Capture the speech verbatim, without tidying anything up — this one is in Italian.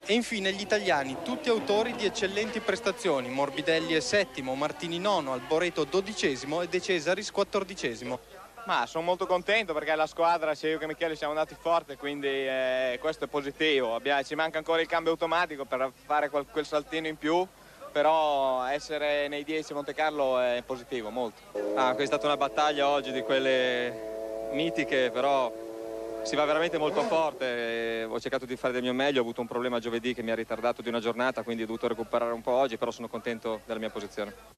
E infine gli italiani, tutti autori di eccellenti prestazioni. Morbidelli è settimo, Martini nono, Alboreto dodicesimo e De Cesaris quattordicesimo. Ma sono molto contento perché la squadra, sia io che Michele, siamo andati forte, quindi eh, questo è positivo. Abbiamo, ci manca ancora il cambio automatico per fare quel, quel saltino in più, però essere nei dieci a Monte Carlo è positivo, molto. Ah, è stata una battaglia oggi di quelle mitiche, però si va veramente molto forte. Ho cercato di fare del mio meglio, ho avuto un problema giovedì che mi ha ritardato di una giornata, quindi ho dovuto recuperare un po' oggi, però sono contento della mia posizione.